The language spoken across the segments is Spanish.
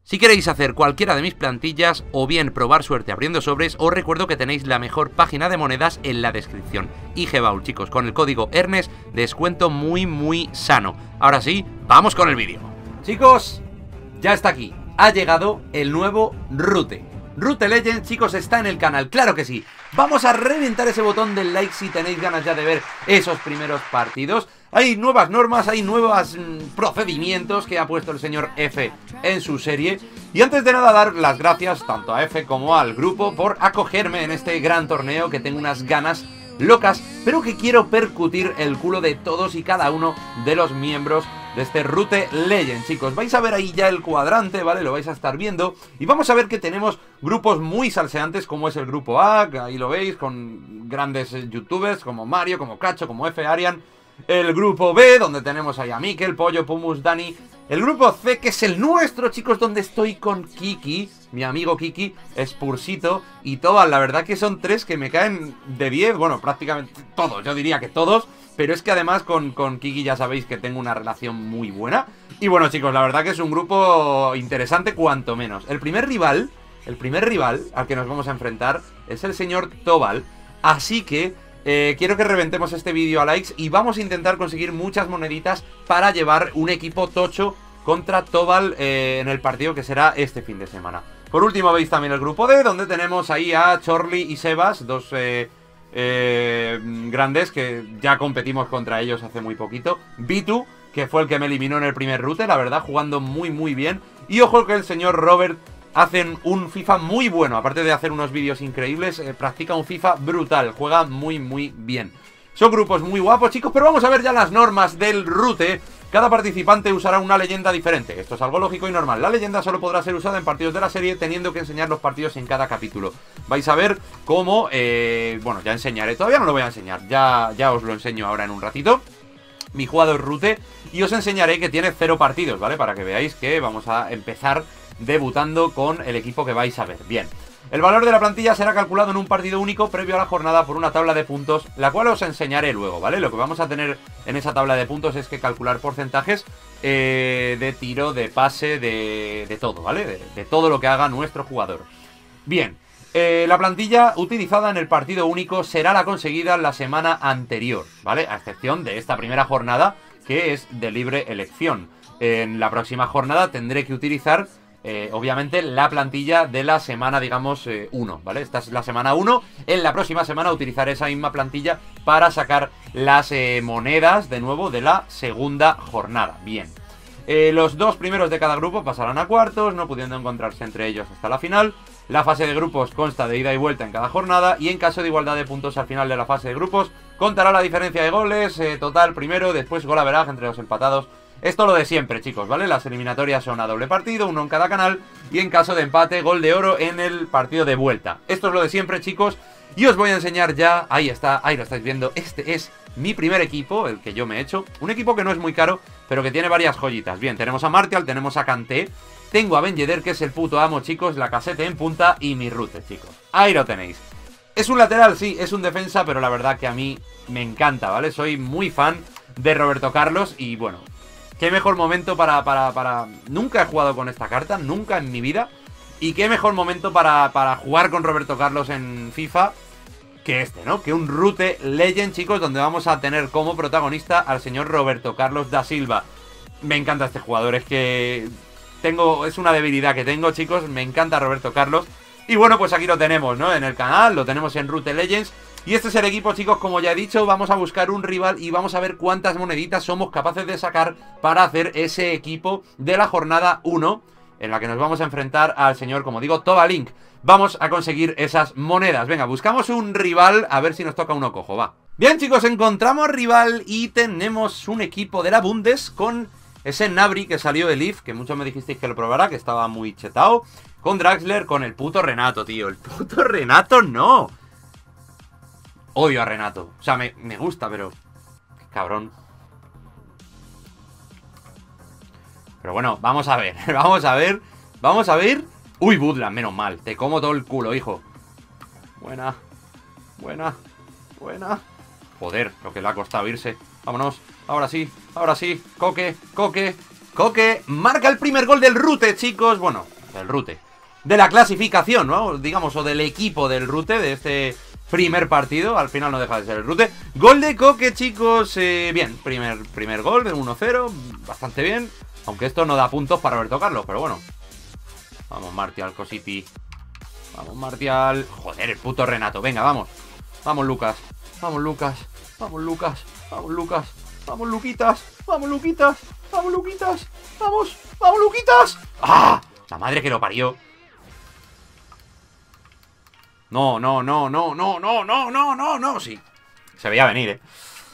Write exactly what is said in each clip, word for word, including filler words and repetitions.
Si queréis hacer cualquiera de mis plantillas o bien probar suerte abriendo sobres, os recuerdo que tenéis la mejor página de monedas en la descripción. I G Baúl, chicos, con el código Ernest, descuento muy muy sano. Ahora sí, vamos con el vídeo. Chicos, ya está aquí. Ha llegado el nuevo Rute. Rute Legends, chicos, está en el canal, claro que sí. Vamos a reventar ese botón del like si tenéis ganas ya de ver esos primeros partidos. Hay nuevas normas, hay nuevos mmm, procedimientos que ha puesto el señor F en su serie. Y antes de nada, dar las gracias tanto a F como al grupo por acogerme en este gran torneo, que tengo unas ganas locas, pero que quiero percutir el culo de todos y cada uno de los miembros de este Rute Legend, chicos. Vais a ver ahí ya el cuadrante, ¿vale? Lo vais a estar viendo. Y vamos a ver que tenemos grupos muy salseantes, como es el grupo A, que ahí lo veis, con grandes youtubers como Mario, como Cacho, como F Arian. El grupo B, donde tenemos ahí a Mikel, Pollo, Pumus, Dani. El grupo C, que es el nuestro, chicos, donde estoy con Kiki, mi amigo Kiki, Spursito y Tobal. La verdad que son tres que me caen de diez, bueno, prácticamente todos, yo diría que todos. Pero es que además con, con Kiki ya sabéis que tengo una relación muy buena. Y bueno, chicos, la verdad que es un grupo interesante cuanto menos. El primer rival, el primer rival al que nos vamos a enfrentar es el señor Tobal. Así que eh, quiero que reventemos este vídeo a likes y vamos a intentar conseguir muchas moneditas para llevar un equipo tocho contra Tobal eh, en el partido que será este fin de semana. Por último veis también el grupo D, donde tenemos ahí a Chorli y Sebas, dos eh, eh, grandes que ya competimos contra ellos hace muy poquito. Bitu, que fue el que me eliminó en el primer Rute, la verdad, jugando muy muy bien. Y ojo que el señor Robert hacen un FIFA muy bueno, aparte de hacer unos vídeos increíbles, eh, practica un FIFA brutal, juega muy muy bien. Son grupos muy guapos, chicos, pero vamos a ver ya las normas del Rute. Cada participante usará una leyenda diferente. Esto es algo lógico y normal. La leyenda solo podrá ser usada en partidos de la serie, teniendo que enseñar los partidos en cada capítulo. Vais a ver cómo, eh, bueno, ya enseñaré, todavía no lo voy a enseñar, ya, ya os lo enseño ahora en un ratito. Mi jugador Rute, y os enseñaré que tiene cero partidos, ¿vale? Para que veáis que vamos a empezar debutando con el equipo que vais a ver. Bien, el valor de la plantilla será calculado en un partido único previo a la jornada por una tabla de puntos, la cual os enseñaré luego, ¿vale? Lo que vamos a tener en esa tabla de puntos es que calcular porcentajes eh, de tiro, de pase, de, de todo, ¿vale? De, de todo lo que haga nuestro jugador. Bien, eh, la plantilla utilizada en el partido único será la conseguida la semana anterior, ¿vale? A excepción de esta primera jornada, que es de libre elección. En la próxima jornada tendré que utilizar Eh, obviamente la plantilla de la semana, digamos, uno, eh, ¿vale? Esta es la semana uno. En la próxima semana utilizaré esa misma plantilla para sacar las eh, monedas de nuevo de la segunda jornada. Bien, eh, los dos primeros de cada grupo pasarán a cuartos, no pudiendo encontrarse entre ellos hasta la final. La fase de grupos consta de ida y vuelta en cada jornada, y en caso de igualdad de puntos al final de la fase de grupos contará la diferencia de goles, eh, total primero, después gol average entre los empatados. Esto lo de siempre, chicos, ¿vale? Las eliminatorias son a doble partido, uno en cada canal, y en caso de empate, gol de oro en el partido de vuelta. Esto es lo de siempre, chicos, y os voy a enseñar ya, ahí está, ahí lo estáis viendo. Este es mi primer equipo, el que yo me he hecho. Un equipo que no es muy caro, pero que tiene varias joyitas. Bien, tenemos a Martial, tenemos a Kanté, tengo a Ben Yedder, que es el puto amo, chicos, la casete en punta, y mi Rute, chicos. Ahí lo tenéis. Es un lateral, sí, es un defensa, pero la verdad que a mí me encanta, ¿vale? Soy muy fan de Roberto Carlos y, bueno, qué mejor momento para, para, para... Nunca he jugado con esta carta, nunca en mi vida. Y qué mejor momento para, para jugar con Roberto Carlos en FIFA que este, ¿no? Que un Rute Legend, chicos, donde vamos a tener como protagonista al señor Roberto Carlos da Silva. Me encanta este jugador, es que tengo, es una debilidad que tengo, chicos, me encanta Roberto Carlos. Y bueno, pues aquí lo tenemos, ¿no? En el canal, lo tenemos en Rute Legends. Y este es el equipo, chicos, como ya he dicho, vamos a buscar un rival y vamos a ver cuántas moneditas somos capaces de sacar para hacer ese equipo de la jornada uno, en la que nos vamos a enfrentar al señor, como digo, Tobalink. Vamos a conseguir esas monedas. Venga, buscamos un rival, a ver si nos toca uno cojo, va. Bien, chicos, encontramos rival y tenemos un equipo de la Bundes con ese Nabri que salió de Leaf, que muchos me dijisteis que lo probara, que estaba muy chetado. Con Draxler, con el puto Renato, tío. El puto Renato, no. Odio a Renato. O sea, me, me gusta, pero... cabrón. Pero bueno, vamos a ver. Vamos a ver. Vamos a ver. Uy, Budland, menos mal. Te como todo el culo, hijo. Buena. Buena. Buena. Joder, lo que le ha costado irse. Vámonos. Ahora sí. Ahora sí. Coque. Coque. Coque. Marca el primer gol del Rute, chicos. Bueno, del Rute. De la clasificación, ¿no? Digamos, o del equipo del Rute, de este primer partido. Al final no deja de ser el Rute. Gol de Coque, chicos. Eh, bien, primer, primer gol de uno cero. Bastante bien. Aunque esto no da puntos para Roberto Carlos, pero bueno. Vamos, Martial, Cositi. Vamos, Martial. Joder, el puto Renato. Venga, vamos. Vamos, Lucas. Vamos, Lucas. Vamos, Lucas. Vamos, Lucas. Vamos, Luquitas. Vamos, Luquitas. Vamos, Luquitas. Vamos. Vamos, Luquitas. ¡Ah! La madre que lo parió. No, no, no, no, no, no, no, no, no, no. Sí. Se veía venir, eh.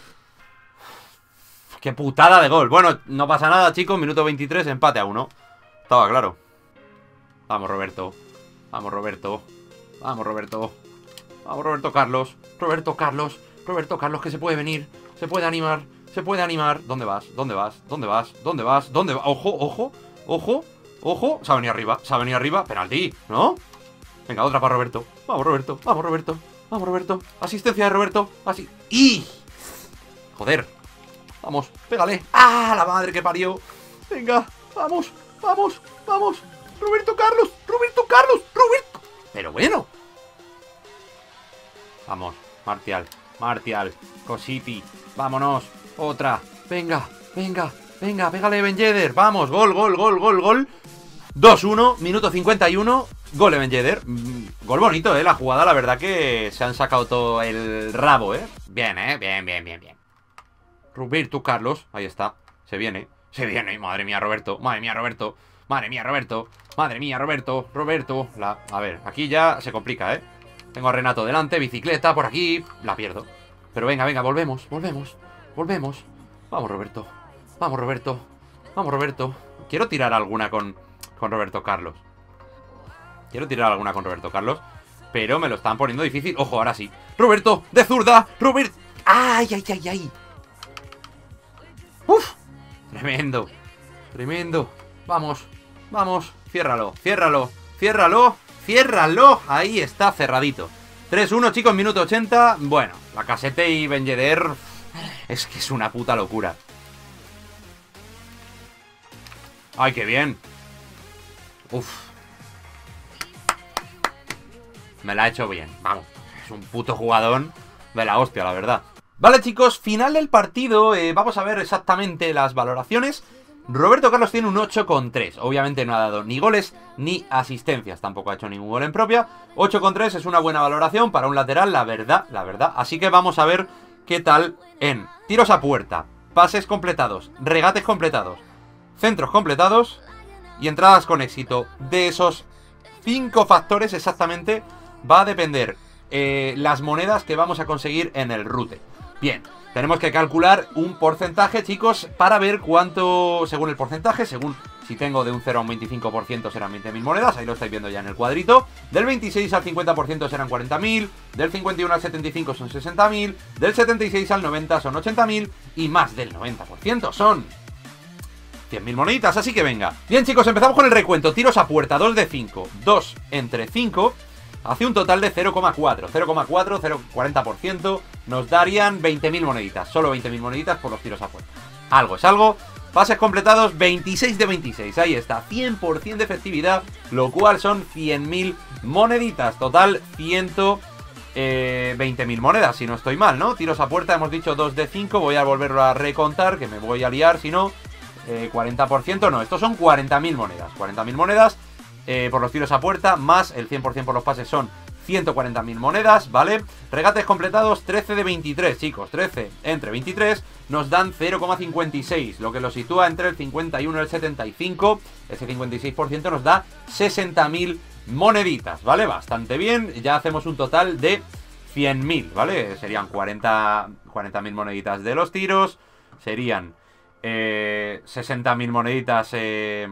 Qué putada de gol. Bueno, no pasa nada, chicos. Minuto veintitrés, empate a uno. Estaba claro. Vamos, Roberto. Vamos, Roberto. Vamos, Roberto. Vamos, Roberto Carlos. Roberto Carlos. Roberto Carlos, que se puede venir. Se puede animar. Se puede animar. ¿Dónde vas? ¿Dónde vas? ¿Dónde vas? ¿Dónde vas? ¿Dónde vas? Ojo, ojo. Ojo. Ojo. Se ha venido arriba. Se ha venido arriba. Penalti, ¿no? Venga, otra para Roberto. Vamos, Roberto. Vamos, Roberto. Vamos, Roberto. Asistencia de Roberto. Así. ¡Y! Joder. Vamos, pégale. ¡Ah, la madre que parió! Venga, vamos, vamos, vamos. Roberto Carlos, Roberto Carlos, Roberto. Pero bueno. Vamos, Martial, Martial, Cositi. Vámonos, otra. Venga, venga, venga, pégale Ben Yedder. Vamos, gol, gol, gol, gol, gol. dos uno, minuto cincuenta y uno. Gol de Ben Yedder. Gol bonito, eh, la jugada, la verdad que se han sacado todo el rabo, eh. Bien, eh, bien, bien, bien, bien. Roberto Carlos, ahí está. Se viene, se viene, madre mía, Roberto. Madre mía, Roberto. Madre mía, Roberto. Madre mía, Roberto. Roberto. La... A ver, aquí ya se complica, ¿eh? Tengo a Renato delante, bicicleta por aquí. La pierdo. Pero venga, venga, volvemos, volvemos. Volvemos. Vamos, Roberto. Vamos, Roberto. Vamos, Roberto. Quiero tirar alguna con, con Roberto Carlos. Quiero tirar alguna con Roberto Carlos. Pero me lo están poniendo difícil. Ojo, ahora sí. Roberto, de zurda. Roberto. ¡Ay, ay, ay, ay! ¡Uf! Tremendo. Tremendo. Vamos. Vamos. Ciérralo. Ciérralo. Ciérralo. Ciérralo. Ahí está, cerradito. tres uno, chicos, minuto ochenta. Bueno, la Casete y Ben Yedder. Es que es una puta locura. ¡Ay, qué bien! Uf. Me la ha hecho bien. Vamos. Es un puto jugadón de la hostia, la verdad. Vale, chicos, final del partido. eh, Vamos a ver exactamente las valoraciones. Roberto Carlos tiene un ocho coma tres. Obviamente no ha dado ni goles ni asistencias. Tampoco ha hecho ningún gol en propia. ocho coma tres es una buena valoración para un lateral, la verdad, la verdad. Así que vamos a ver qué tal en tiros a puerta, pases completados, regates completados, centros completados y entradas con éxito. De esos cinco factores exactamente va a depender eh, las monedas que vamos a conseguir en el Rute. Bien, tenemos que calcular un porcentaje, chicos, para ver cuánto, según el porcentaje, según si tengo de un cero a un veinticinco por ciento serán veinte mil monedas, ahí lo estáis viendo ya en el cuadrito. Del veintiséis al cincuenta por ciento serán cuarenta mil, del cincuenta y uno al setenta y cinco son sesenta mil, del setenta y seis al noventa son ochenta mil y más del noventa por ciento son cien mil moneditas, así que venga. Bien, chicos, empezamos con el recuento. Tiros a puerta, dos de cinco, dos entre cinco. Hace un total de cero coma cuatro, cero coma cuatro, cero coma cuarenta por ciento. Nos darían veinte mil moneditas, solo veinte mil moneditas por los tiros a puerta. Algo es algo. Pases completados, veintiséis de veintiséis, ahí está, cien por ciento de efectividad, lo cual son cien mil moneditas. Total, ciento veinte mil monedas, si no estoy mal, ¿no? Tiros a puerta, hemos dicho dos de cinco, voy a volverlo a recontar, que me voy a liar, si no, eh, cuarenta por ciento, no, estos son cuarenta mil monedas, cuarenta mil monedas. Eh, por los tiros a puerta, más el cien por ciento por los pases son ciento cuarenta mil monedas, ¿vale? Regates completados, trece de veintitrés, chicos, trece entre veintitrés nos dan cero coma cincuenta y seis, lo que lo sitúa entre el cincuenta y uno y el setenta y cinco, ese cincuenta y seis por ciento nos da sesenta mil moneditas, ¿vale? Bastante bien, ya hacemos un total de cien mil, ¿vale? Serían cuarenta mil moneditas de los tiros, serían eh, sesenta mil moneditas... Eh,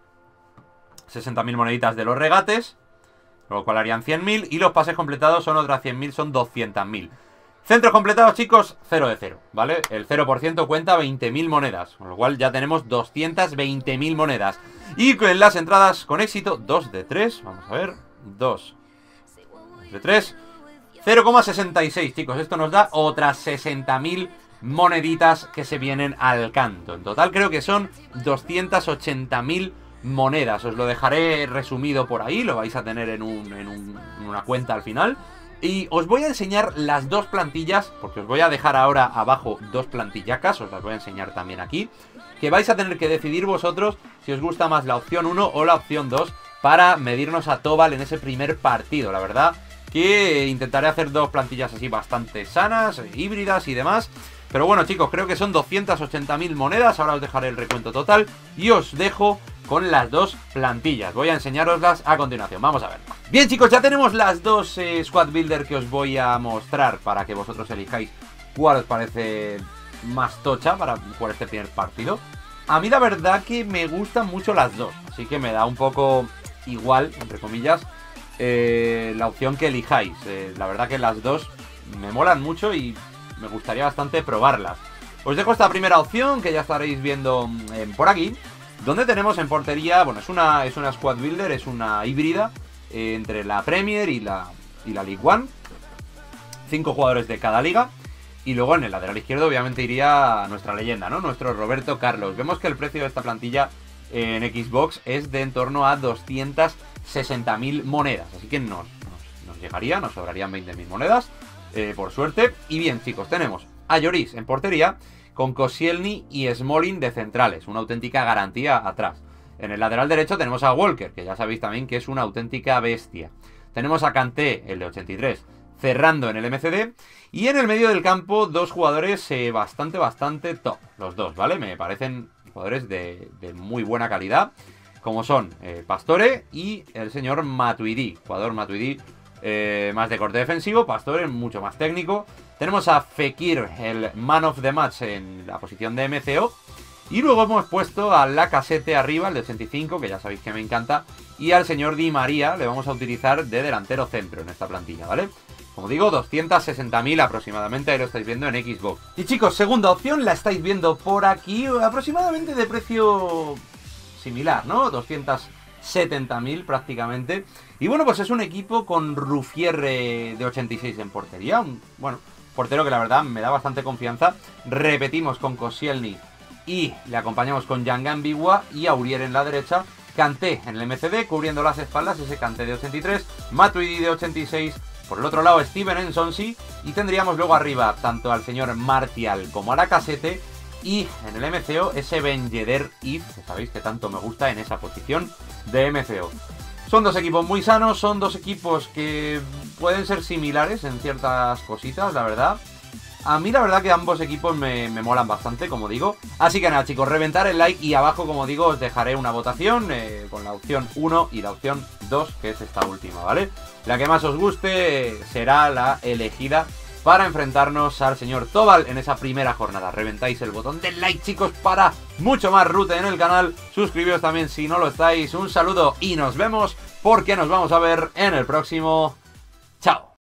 sesenta mil moneditas de los regates, lo cual harían cien mil. Y los pases completados son otras cien mil, son doscientos mil. Centros completados, chicos, cero de cero, ¿vale? El cero por ciento cuenta veinte mil monedas, con lo cual ya tenemos doscientas veinte mil monedas. Y en las entradas con éxito, dos de tres, vamos a ver, dos de tres, cero coma sesenta y seis, chicos. Esto nos da otras sesenta mil moneditas que se vienen al canto. En total creo que son doscientas ochenta mil monedas. Os lo dejaré resumido por ahí, lo vais a tener en, un, en, un, en una cuenta al final. Y os voy a enseñar las dos plantillas, porque os voy a dejar ahora abajo dos plantillacas, os las voy a enseñar también aquí, que vais a tener que decidir vosotros si os gusta más la opción uno o la opción dos para medirnos a Tobal en ese primer partido. La verdad que intentaré hacer dos plantillas así bastante sanas, híbridas y demás. Pero bueno, chicos, creo que son doscientas ochenta mil monedas. Ahora os dejaré el recuento total y os dejo con las dos plantillas. Voy a enseñaroslas a continuación. Vamos a ver. Bien, chicos, ya tenemos las dos eh, Squad Builder que os voy a mostrar para que vosotros elijáis cuál os parece más tocha para jugar este primer partido. A mí la verdad que me gustan mucho las dos, así que me da un poco igual, entre comillas, eh, la opción que elijáis. Eh, la verdad que las dos me molan mucho y me gustaría bastante probarlas. Os dejo esta primera opción que ya estaréis viendo eh, por aquí, donde tenemos en portería, bueno, es una, es una Squad Builder, es una híbrida eh, entre la Premier y la, y la League One. Cinco jugadores de cada liga. Y luego en el lateral izquierdo obviamente iría nuestra leyenda, ¿no? Nuestro Roberto Carlos. Vemos que el precio de esta plantilla en Xbox es de en torno a doscientas sesenta mil monedas. Así que nos, nos, nos llegaría, nos sobrarían veinte mil monedas, eh, por suerte. Y bien, chicos, tenemos a Lloris en portería, con Koscielny y Smalling de centrales. Una auténtica garantía atrás. En el lateral derecho tenemos a Walker, que ya sabéis también que es una auténtica bestia. Tenemos a Kanté, el de ochenta y tres, cerrando en el M C D. Y en el medio del campo, dos jugadores eh, bastante, bastante top. Los dos, ¿vale? Me parecen jugadores de, de muy buena calidad, como son eh, Pastore y el señor Matuidi. Jugador Matuidi eh, más de corte defensivo, Pastore mucho más técnico. Tenemos a Fekir, el man of the match, en la posición de M C O. Y luego hemos puesto a Lacazette arriba, el de ochenta y cinco, que ya sabéis que me encanta. Y al señor Di María le vamos a utilizar de delantero centro en esta plantilla, ¿vale? Como digo, doscientas sesenta mil aproximadamente, ahí lo estáis viendo en Xbox. Y chicos, segunda opción, la estáis viendo por aquí, aproximadamente de precio similar, ¿no? doscientas setenta mil prácticamente. Y bueno, pues es un equipo con Ruffier de ochenta y seis en portería. Un, bueno, portero que la verdad me da bastante confianza. Repetimos con Koscielny y le acompañamos con Jan Gambigua y Aurier en la derecha. Kanté en el M C D, cubriendo las espaldas, ese Kanté de ochenta y tres, Matuidi de ochenta y seis. Por el otro lado, Steven Nsonsi. Y tendríamos luego arriba tanto al señor Martial como a Lacazette. Y en el M C O, ese Ben Yedder If, que sabéis que tanto me gusta en esa posición de M C O. Son dos equipos muy sanos, son dos equipos que pueden ser similares en ciertas cositas, la verdad. A mí la verdad que ambos equipos me, me molan bastante, como digo. Así que nada, chicos, reventar el like y abajo, como digo, os dejaré una votación eh, con la opción uno y la opción dos, que es esta última, ¿vale? La que más os guste será la elegida para enfrentarnos al señor Tobal en esa primera jornada. Reventáis el botón del like, chicos, para mucho más Rute en el canal. Suscribíos también si no lo estáis. Un saludo y nos vemos, porque nos vamos a ver en el próximo. Chao.